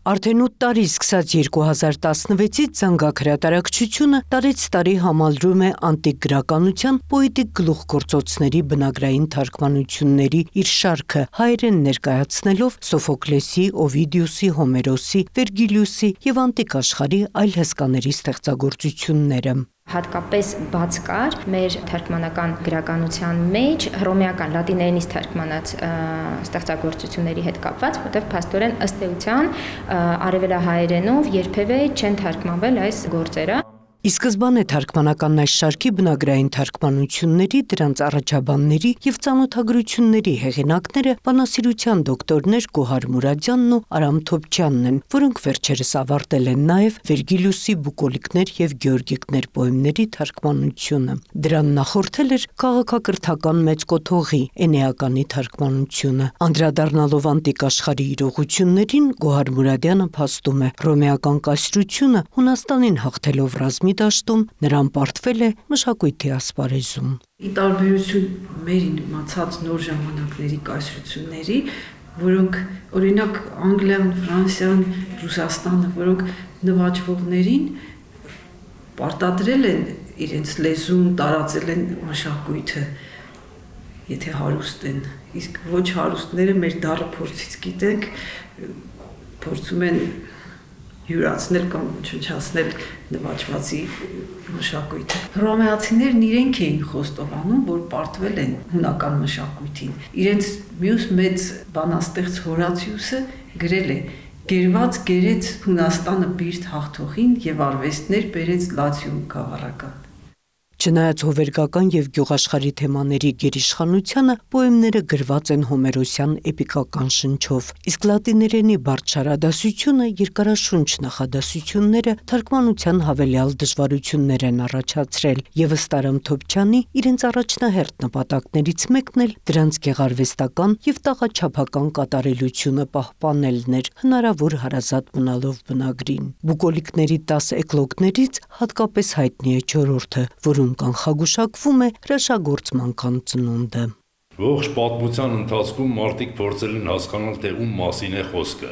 Արդեն 8 տարի սկսած 2016-ից զանգահրատարակչությունը տարեց տարի համալրում է անտիկ գրականության պոետիկ գլուխգործոցների բնագրային թարգմանությունների իր շարքը հայերեն ներկայացնելով Սոֆոկլեսի, Օվիդիուսի, Հոմերոսի, Վերգիլիուսի և անտիկ աշխարհի այլ հսկաների ստեղծագործությունները։ Հատկապես բաց կար մեր թարգմանական գրականության մեջ հռոմեական լատիներենից թարգմանած ստեղծագործությունների հետ կապված, որտեղ փաստորեն ըստ էության արևելահայերենով երբևէ չեն թարգմանվել այս գործերը։ Ի սկզբանե թարգմանական այս շարքի բնագրային թարգմանությունների, դրանց առաջաբանների և ծանոթագրությունների հեղինակները բանասիրության դոկտորներ Գոհար Մուրադյանն ու Արամ Թոփչյանն են, որոնք վերջերս ավարտել են նաև Վերգիլիուսի բուկոլիկներ և Գեորգիկներ պոեմների թարգմանությունը։ Դրան նախորդել էր քաղաքակրթական մեծ կոթողի Էնեականի թարգմանությունը։ Անդրադառնալով անտիկ աշխարհի իրողություններին, Գոհար Մուրադյանը փաստում է, հռոմեական կայսրությունը Հունաստանին հաղթելով ռազմի դաշտում նրան պարտվել է մշակույթի ասպարեզում։ Ի տարբերություն մեր իմացած նոր ժամանակների կայսրությունների, որոնք օրինակ Անգլիան, Ֆրանսիան, Ռուսաստանը, որոնք նվաճվողներին պարտադրել են իրենց լեզուն, տարածել են մշակույթը, եթե հարուստ են, իսկ ոչ հարուստները մեր դառը փորձից գիտենք, փորձում են յուրացնել կամ չնչացնել նվաճվածի մշակույթը։ Հռոմեացիներն իրենք էին խոստովանում, որ պարտվել են հունական մշակույթին։ Իրենց մյուս մեծ բանաստեղծ Հորացիուսը գրել է. «Գերված գերեց Հունաստանը բիրտ հաղթողին և արվեստներ բերեց Լացիում գավառական»։ Չնայած հովերգական և գյուղաշխարհի թեմաների գերիշխանությանը, պոեմները գրված են հոմերոսյան էպիկական շնչով, իսկ լատիներենի բարդ շարադասությունը, երկարաշունչ նախադասությունները թարգմանության հավելյալ դժվարություններ են առաջացրել, և ըստ Արամ Թոփչյանի, իրենց առաջնահերթ նպատակներից մեկն էլ դրանց գեղարվեստական և տաղաչափական կատարելությունը պահպանելն էր, հնարավոր հարազատ մնալով բնագրին։ Բուկոլիկների 10 էկլոգներից հատկապես հայտնի է չորրորդը, որում կանխագուշակվում է հրաշագործմանքան ծնունդը։ Ողջ պատմության ընթացքում մարդիկ փորձել են հասկանալ, թե ում մասին է խոսքը։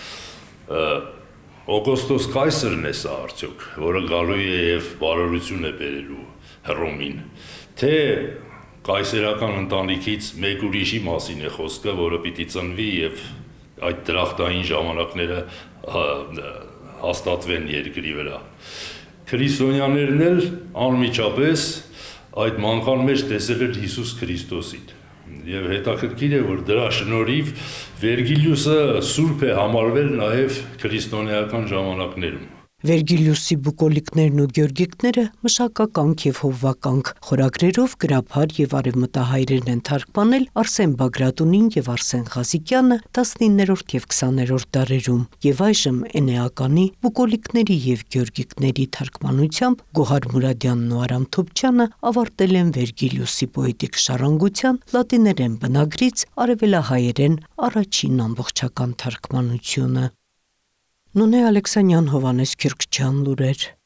Օգոստոս կայսրն է սա արդյոք, որը գալու է եւ բարօրություն է բերելու Հռոմին, թե կայսերական ընտանիքից մեկ ուրիշի մասին է խոսքը, որը պիտի ծնվի եւ այդ դրախտային ժամանակները հաստատվեն երկրի վրա։ Քրիստոնյաներն էլ անմիջապես այդ մանկան մեջ տեսել էր Հիսուս Քրիստոսին։ Եվ հետաքրքիր է, որ դրա շնորհիվ Վերգիլիուսը սուրբ է համարվել նաև քրիստոնեական ժամանակներում։ Վերգիլիուսի բուկոլիկներն ու գեորգիկները մշակականք և հովվականք խորագրերով գրաբար և արևմտահայերեն են թարգմանել Արսեն Բագրատունին և Արսեն Ղազիկյանը 19-րդ և 20-րդ դարերում, և այժմ Էնեականի, բուկոլիկների և գեորգիկների թարգմանությամբ Գոհար Մուրադյանն ու Արամ Թոփչյանը ավարտել են Վերգիլիուսի պոետիկ ժառանգության լատիներեն բնագրից արևելահայերեն առաջին ամբողջական թարգմանությունը։ Նոնե Ալեքսանյան, Հովհաննես Քյուրքչյան, լուրեր։